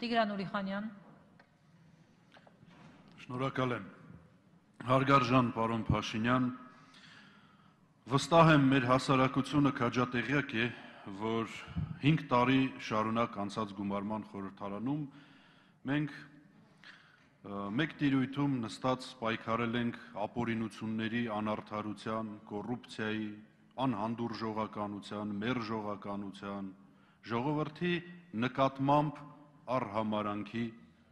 Տիգրան Ուրիխանյան։ Շնորհակալ եմ։ Հարգարժան պարոն Փաշինյան, վստահ եմ մեր հասարակությունը քաջատեղյակ է, որ 5 տարի շարունակ անցած գումարման խորհրդարանում մենք մեկ տիրույթում նստած պայքարել ենք ապօրինությունների, անարդարության, կոռուպցիայի, անհանդուրժողականության, մերժողականության, ժողովրդի նկատմամբ առհամարանքի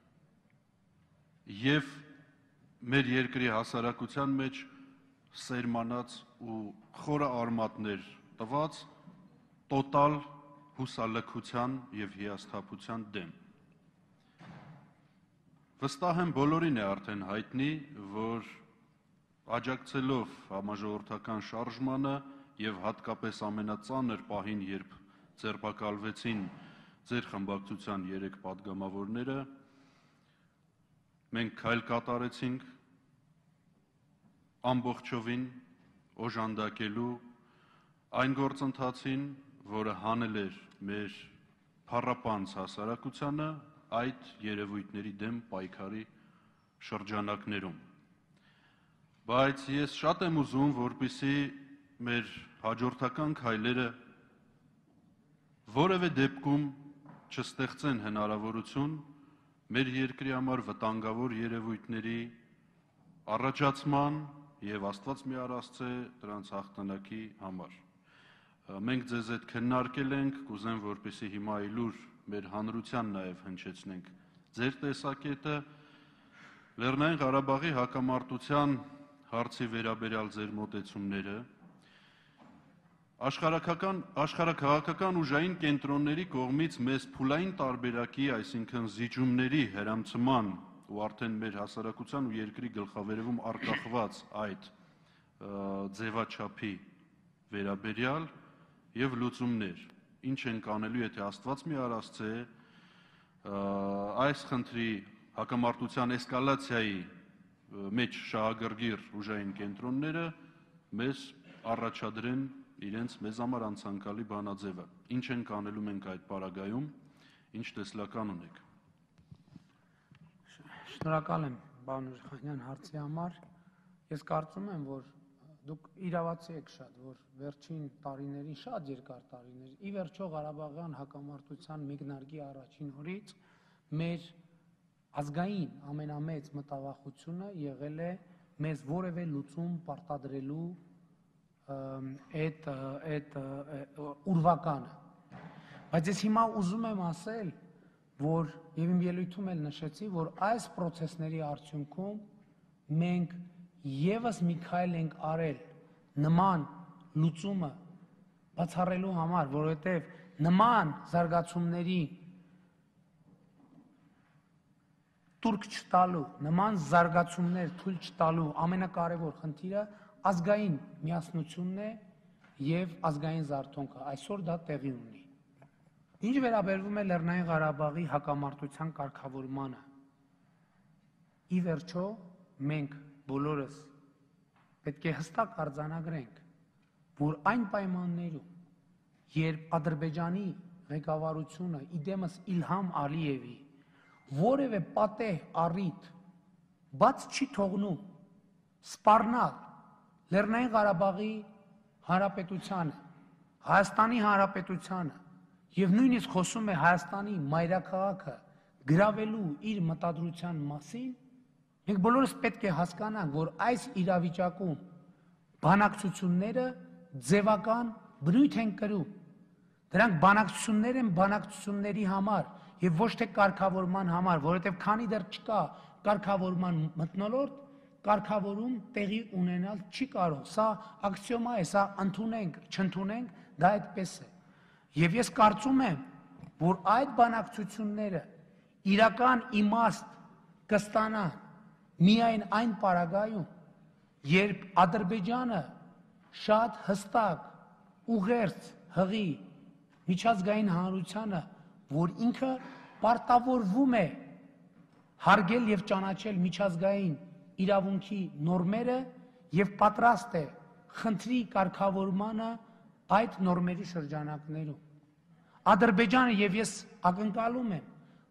և մեր երկրի հասարակության մեջ սերմանած ու խորը արմատներ տված տոտալ հուսալքության և հիասթափության դեմ։ Վստահ եմ բոլորին է արդեն հայտնի, որ աջակցելով համաժողովրդական շարժմանը և հատկապես ամենածանր պահին, երբ ձերբակալվեցին ձեր խմբակցության 3 պատգամավորները, մենք քայլ կատարեցինք ամբողջովին օժանդակելու այն գործընթացին, որը հանել էր մեր փառապանծ հասարակությանը այդ երևույթների դեմ պայքարի շրջանակներում։ Բայց ես շատ եմ ուզում, որպեսզի մեր հաջորդական քայլերը որևէ դեպքում չստեղծեն հնարավորություն մեր երկրի համար վտանգավոր երևույթների առաջացման և Աստված մի առասցե դրանց հաղթանակի համար։ Մենք ձեզ հետ քննարկել ենք, կուզեմ, որպեսզի հիմա այլուր մեր հանրության նաև հնչեցնենք ձեր տեսակետը, Լեռնային Ղարաբաղի հակամարտության հարցի վերաբերյալ ձեր մոտեցումները, աշխարհաքաղաքական ուժային կենտրոնների կողմից մեզ փուլային տարբերակի, այսինքն զիջումների հրամցման ու արդեն մեր հասարակության ու երկրի գլխավերևում արկախված այդ ձևաչափի վերաբերյալ և լուծումներ, ինչ ենք անելու, եթե Աստված մի առասցե այս խնդրի հակամարտության էսկալացիայի մեջ շահագրգիռ ուժային կենտրոնները մեզ առաջադրեն իրենց մեզ համար անցանկալի բանաձևը, ինչ ենք անելու մենք այդ պարագայում, ինչ տեսլական ունեք։ Շնորհակալ եմ, պարոն Ուրիխանյան, հարցի համար։ Ես կարծում եմ, որ դուք իրավացի եք շատ, որ վերջին տարիներին, շատ երկար տարիներ, ի վերջո Ղարաբաղյան հակամարտության մեկնարկի առաջին օրից մեր ազգային ամենամեծ մտավախությունը եղել է մեզ որևէ լուծում պարտադրելու այդ ուրվականը։ Բայց ես հիմա ուզում եմ ասել, որ և իմ ելույթում էլ նշեցի, որ այս պրոցեսների արդյունքում մենք ևս մի քայլ ենք արել նման լուծումը բացառելու համար, որովհետև նման զարգացումների տուրք չտալու, նման զարգացումներ թույլ չտալու ամենակարևոր խնդիրը ազգային միասնությունն է և ազգային զարթոնքը, այսօր դա տեղի ունի։ Ինչ վերաբերվում է Լեռնային Ղարաբաղի հակամարտության կարգավորմանը, ի վերջո մենք բոլորս պետք է հստակ արձանագրենք, որ այն պայմաններում, երբ Ադրբեջանի ղեկավարությունը իդեմս Իլհամ Ալիևի որևէ պատեհ առիթ բաց չի թողնում սպառնալ Լեռնային Ղարաբաղի Հանրապետությանը, Հայաստանի Հանրապետությանը և նույնիսկ խոսում է Հայաստանի մայրաքաղաքը գրավելու իր մտադրության մասին, մենք բոլորս պետք է հասկանանք, որ այս իրավիճակում բանակցությունները ձևական բնույթ են կրում։ Դրանք բանակցություններ են բանակցությունների համար և ոչ թե կարգավորման համար, որովհետև քանի դեռ չկա կարգավորման մթնոլորտ, կարգավորում տեղի ունենալ չի կարող։ Սա աքսիոմա է, սա ընդունենք, չընդունենք, դա այդպես է։ Եվ ես կարծում եմ, որ այդ բանակցությունները իրական իմաստ կստանան միայն այն պարագայում, երբ Ադրբեջանը շատ հստակ, ուղերձ հղի միջազգային հանրությանը, որ ինքը պարտավորվում է հարգել և ճանաչել միջազգային իրավունքի նորմերը և պատրաստ է խնդրի կարգավորմանը այդ նորմերի շրջանակներում։ Ադրբեջանը, և ես ակնկալում եմ,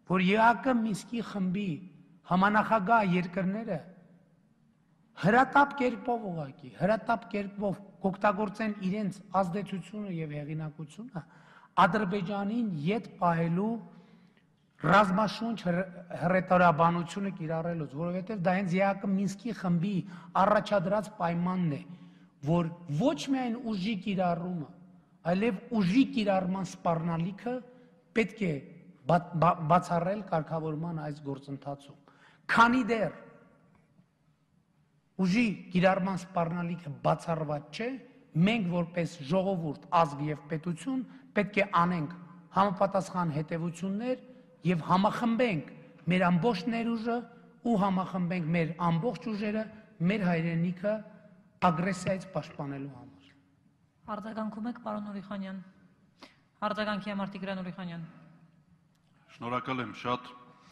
որ ԵԱԿ Մինսկի խմբի համանախագահ երկրները հրատապ կերպով ուղղակի, հրատապ կերպով կօգտագործեն իրենց ազդեցությունը եւ հեղինակությունը Ադրբեջանին յետ պահելու ռազմաշունչ հռետորաբանությունը կիրառելուց, որովհետեւ դա հենց ԵԱԿ Մինսկի խմբի առաջադրած պայմանն է, որ ոչ միայն ուժի կիրառումը, այլև ուժի կիրառման սպառնալիքը պետք է բացառել կարգավորման այս գործընթացում։ Քանի դեռ ուժի կիրառման սպառնալիքը բացառված չէ, մենք որպես ժողովուրդ, ազգ եւ պետություն պետք է անենք համապատասխան հետևություններ եւ համախմբենք մեր ամբողջ ներուժը ու համախմբենք մեր ամբողջ ուժերը մեր հայրենիքը ագրեսիայից պաշտպանելու համար։ Արձագանքում եք, պարոն Ուրիխանյան։ Արձագանքի համար Տիգրան Ուրիխանյան։ Շնորհակալ եմ շատ։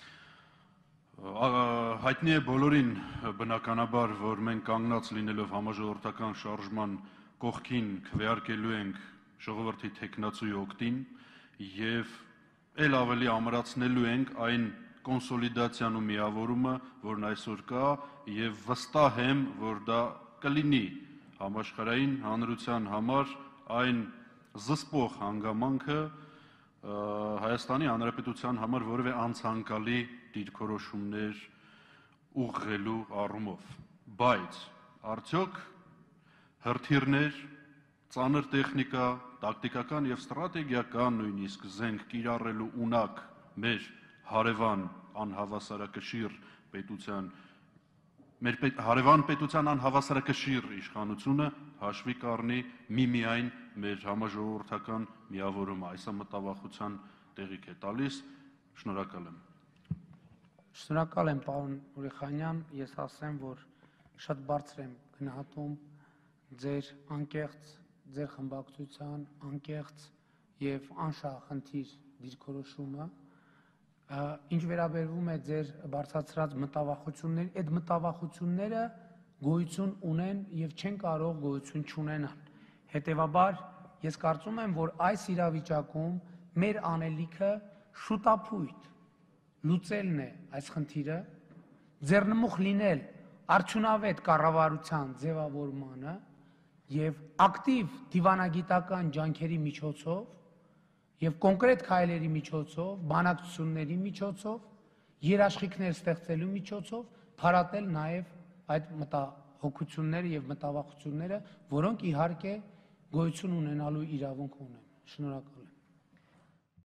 Հայտնի է բոլորին բնականաբար, որ մենք կանգնած լինելով համաժողովրդական շարժման կողքին քվեարկելու ենք ժողովրդի թեկնածուի օգտին եւ ել ավելի ամրացնելու ենք այն կոնսոլիդացիան ու միավորումը, որն այսօր կա եւ վստահ եմ, որ դա կլինի համաշխարհային հանրության համար այն զսպող հանգամանքը Հայաստանի Հանրապետության համար որևէ անցանկալի դիրքորոշումներ ուղղելու առումով, բայց արդյոք հրթիռներ, ծանր տեխնիկա, տակտիկական եւ ստրատեգիական նույնիսկ զենք կիրառելու ունակ մեր հարևան անհավասարակշիռ պետության մեր հարևան պետության անհավասարակշիռ իշխանությունը հաշվի կառնի միմիայն մեր համաժողովրդական միավորումը, այսա մտավախության տեղիք է տալիս, շնորհակալ եմ։ Շնորհակալ եմ, պարոն Ուրիխանյան, ես ասեմ, որ շատ բարձր եմ գնահատում ձեր անկեղծ, ձեր խմբակցության անկեղծ եւ անշահախնդիր դիրքորոշումը, ինչ վերաբերվում է ձեր բարձրացրած մտավախություններին, այդ մտավախությունները գոյություն ունեն եւ չեն կարող գոյություն չունենալ։ Հետևաբար ես կարծում եմ, որ այս իրավիճակում մեր անելիքը շուտապույտ լուծելն է այս խնդիրը, ձեռնմուխ լինել արդյունավետ կառավարության ձևավորմանը եւ ակտիվ դիվանագիտական ջանքերի միջոցով եւ կոնկրետ քայլերի միջոցով, բանակցությունների միջոցով, երաշխիքներ ստեղծելու միջոցով փարատել նաեւ այդ մտահոգությունները եւ մտավախությունները, որոնք իհարկե գոյություն ունենալու իրավունք ունեն։ Շնորհակալ